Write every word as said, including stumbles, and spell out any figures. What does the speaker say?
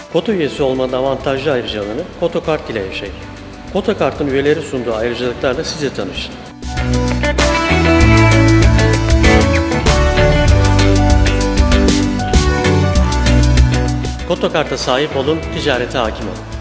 Koto üyesi olmanın avantajlı ayrıcalığını Kotokart ile yaşayın. Kotokart'ın üyeleri sunduğu ayrıcalıklarla siz de tanışın. Kotokart'a sahip olun, ticarete hakim olun.